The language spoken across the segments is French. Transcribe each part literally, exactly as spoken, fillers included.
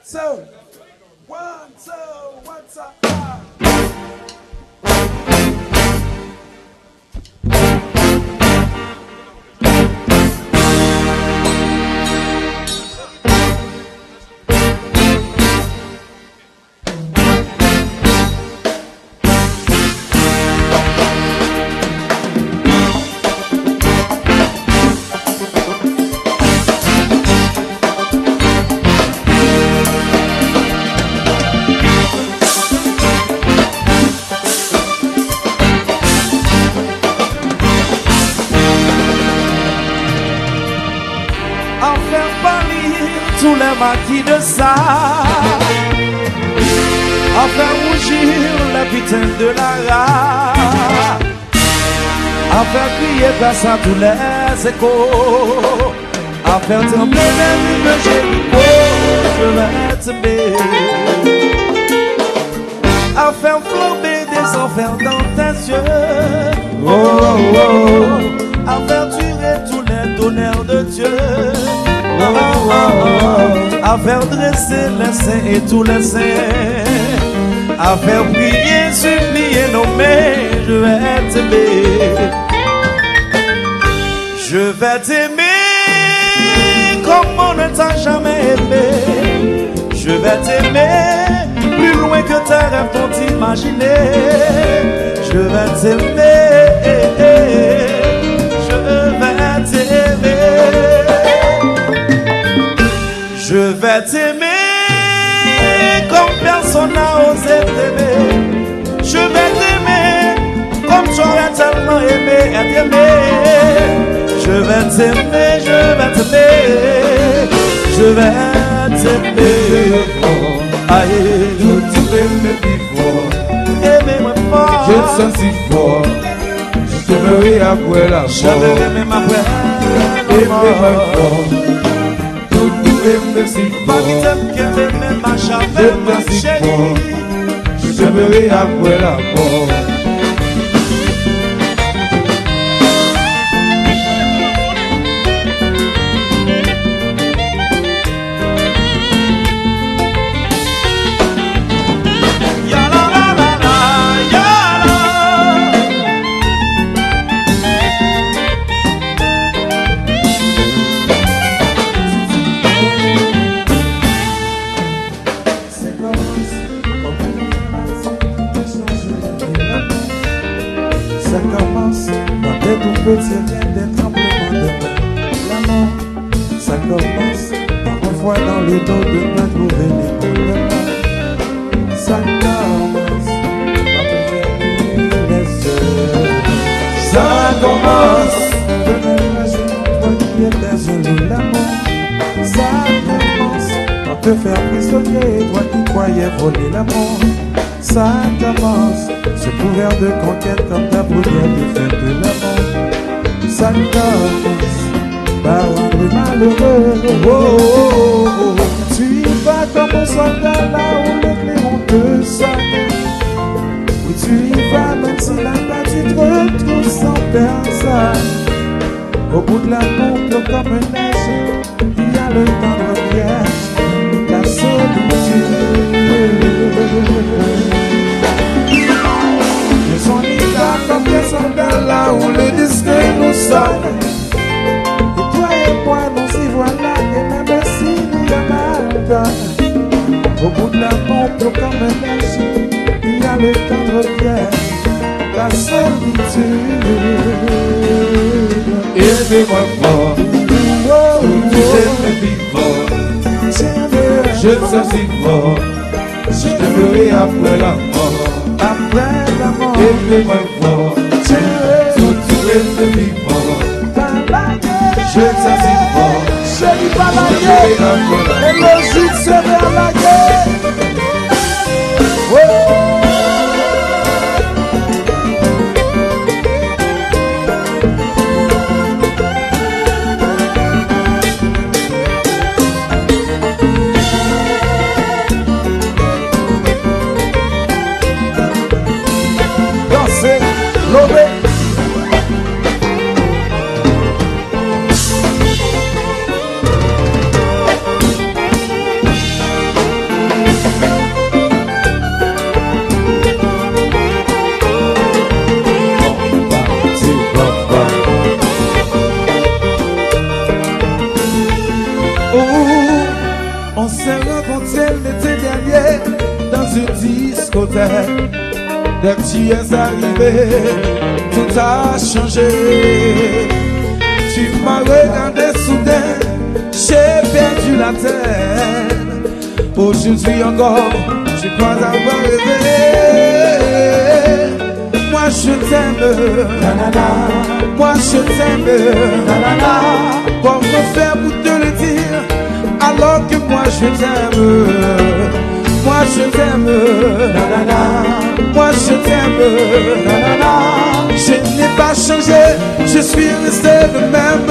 two, one, two, what's up? Tous les maquis de ça, à faire rougir les putains de la rage, à faire crier grâce à tous les échos, à faire trembler les murs de Jéricho, je vais t'aimer, à faire flamber des enfers dans tes yeux, oh, oh, oh, à faire tuer tous les tonnerres de Dieu. Oh, oh, oh, à faire dresser les saints et tous les saints, à faire prier, supplier, nommer, je vais t'aimer. Je vais t'aimer comme on ne t'a jamais aimé. Je vais t'aimer plus loin que tes rêves t'ont imaginé. Je vais t'aimer, je vais t'aimer. Je vais t'aimer comme personne n'a osé t'aimer. Je vais t'aimer comme tu aurais tellement aimé être aimé. Je vais t'aimer, je vais t'aimer. Je vais t'aimer. Aïe, tu m'aimes plus fort. aimez-moi fort. Je te sens si fort. Je t'aimerai après la mort. Je vais aimer ma frère. Aimez-moi fort. Merci Pas qui t'aime que m'aimer ma chavelle, je ma merci chérie. fort. Je t'aimerai après la mort. C'est rien des tremblements de terre. L'amour, ça commence par une fois dans le dos de ma trouver les bons. Ça commence par te fermer les yeux. Ça commence de m'imaginer toi qui étais joli. L'amour, ça commence par te faire prisonnier toi qui croyais voler l'amour. Ça commence, ce couvert de conquête comme ta première défaite de l'amour. Ça commence par rendre malheureux. Oh, oh, oh, oh. Tu vas comme un soldat là où le clairon te sonne. Oui, tu y vas même si là-bas tu te retrouves sans personne. Au bout de la boucle comme un neige, il y a le tendre piège, la solitude. Je sens l'hiver comme des soldats là où le disque nous sonne. Et toi et moi nous y voilà, et même s'il y a mal donne. Au bout de la pompe comme un neige, il y a le tendre piège, la solitude. Aimez-moi fort. Oh, Tu t'aimes plus fort. Je te sens si fort. Je t'aimerai après la mort. après la mort. Aimez-moi fort. Tout tu aimes plus fort. Je te sens si fort. Je dis pas la guerre. Et le juge c'est vers la guerre. Oh. s'est rencontré l'été dernier dans une discothèque. Dès que tu es arrivé, tout a changé. Tu m'as regardé soudain, j'ai perdu la tête. Aujourd'hui encore, je crois avoir rêvé. Moi je t'aime, moi je t'aime. Comment faire pour te le dire alors que moi je t'aime? Moi je t'aime, moi je t'aime. Je n'ai pas changé, je suis resté le même.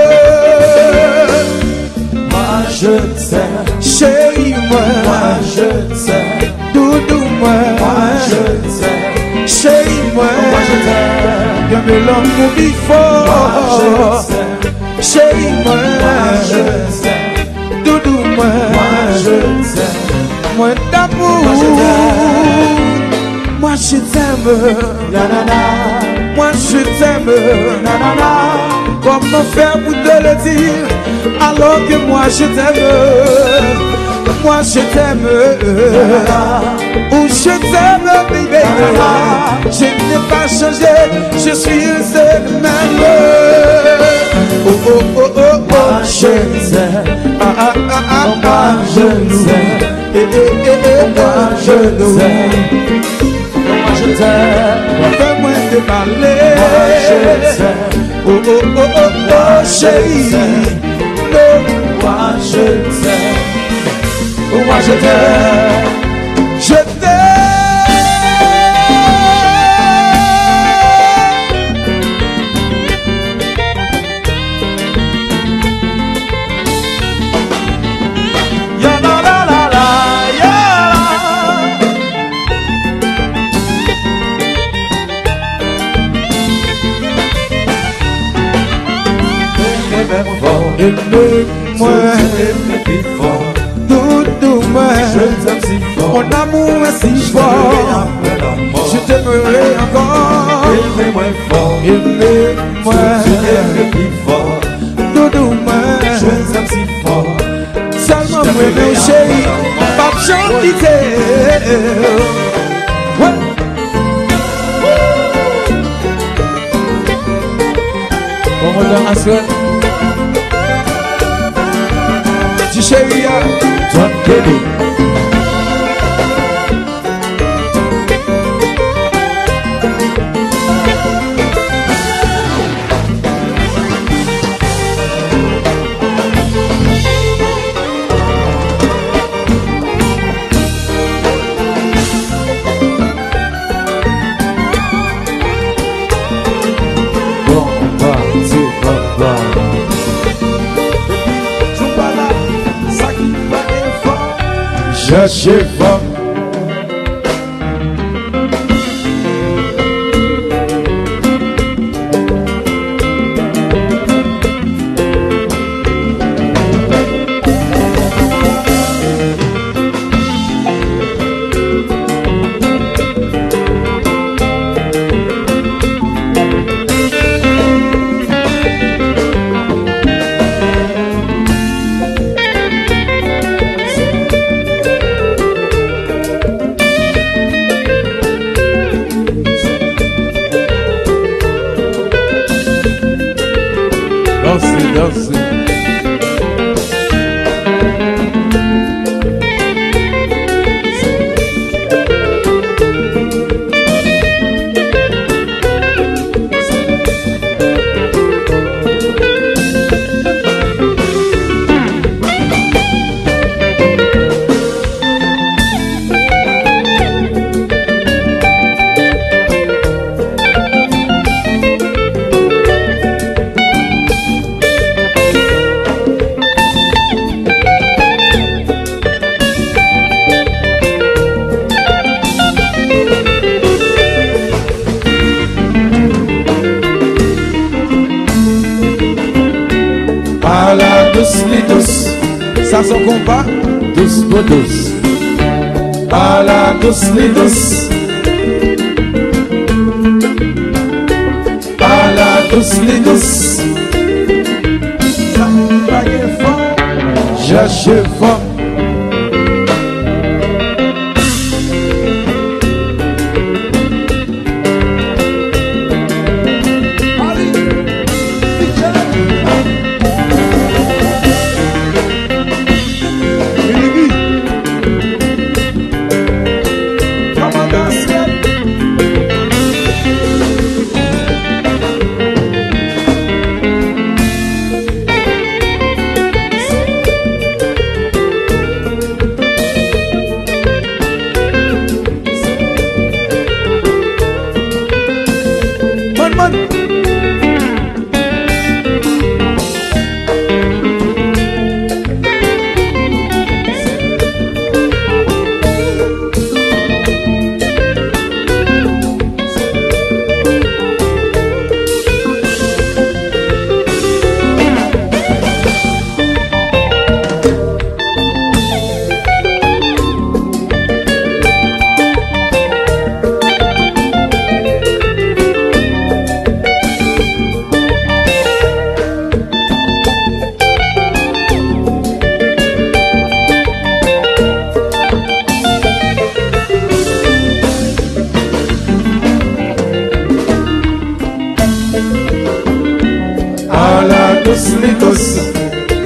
Moi je t'aime, chérie moi, moi je t'aime, doudou moi, moi je t'aime, chérie moi, moi je t'aime, bien mais l'homme nous vit fort. moi je t'aime, Chérie moi, moi je t'aime, doudou moi, moi je t'aime, moi d'amour, moi je t'aime, moi je t'aime, nanana, moi je t'aime, nanana. comment faire pour te le dire alors que moi je t'aime, moi je t'aime, ou je t'aime baby, je n'ai pas changé, je suis resté le même. Oh oh oh oh oh, Moi je t'aime, ah ah ah ah moi ah, je t'aime, eh eh eh eh, moi je t'aime, moi je t'aime, fais-moi déballer. moi je t'aime, Oh oh oh oh oh, chérie, moi je t'aime, moi je t'aime, je t'aime. ya la la la la, ya Aimez-moi, aime plus fort, doudou-moi, je t'aime si fort, mon amour est si je fort, après la mort, je t'aimerai encore. aimez-moi fort, Aimez-moi, je t'aime plus fort, doudou-moi, je t'aime si fort, seulement moi, mon chéri, pas de chanter. Ouais. Bon, on a un seul. Petit chéri, John Kelly. cherchez fort. Dansez, dansez. Ça son combat, douce pour douce. À la douce, les douce. À la douce, les douce. Cherchez fort.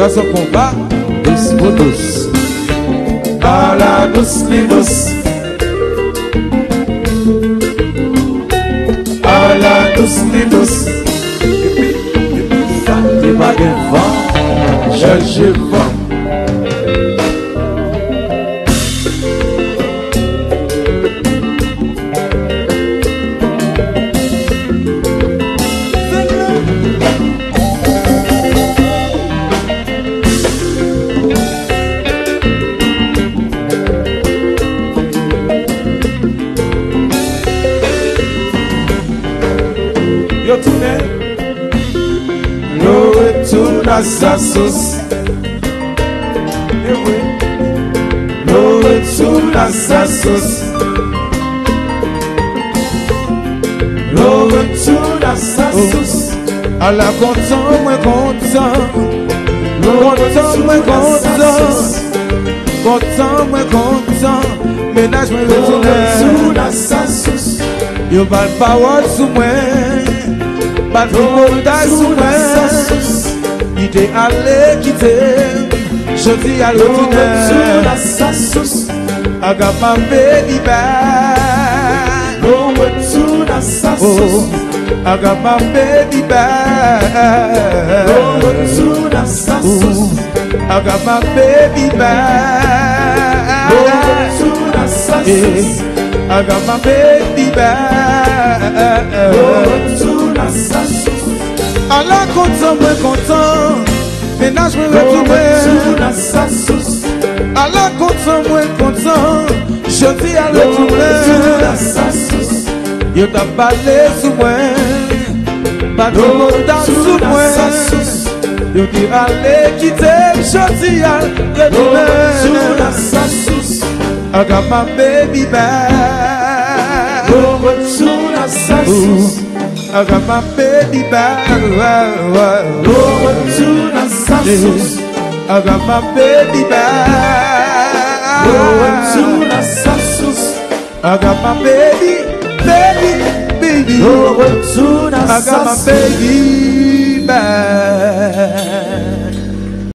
dans son combat, douce pour douce. à la douce, les douce. À la douce, les douce. Ça t'es pas de vent, Cherchez vent. yo tourné, L'eau retourne à sa source. et oui, L'eau retourne à sa source. L'eau retourne à sa source. à la content, moins content, content, moins content, content, moins content, ménage, moins L'eau retourne retourné. à sa source. Yo pas de parole sous moi, pas de montage sous Retourne à sa moi. source. Il t'est allé quitter, je dis à L'eau retourne l'automne. à sa source. I got my baby back. L'eau retourne à sa Oh, source. I got my baby back. L'eau retourne à sa source. I got my baby back. L'eau retourne à sa source. I got my baby back. L'eau retourne à sa source. Allah content, moi content. Ménage, moi L'eau retourne retourné. à sa source. Allah content, moi content. Je dis à L'eau retourne à l'automne. sa source. Yo t'a parlé sous moi, pas de L'eau montant sous retourne moi. à sa source. Yo t'es allé quitter, je dis à L'eau retourne à l'automne. sa source. I got my baby back. L'eau retourne à sa source. I got my baby back. L'eau retourne à sa source. I got my baby back. L'eau retourne à sa source. I got my baby, baby, baby. L'eau retourne à I got sa my source. baby.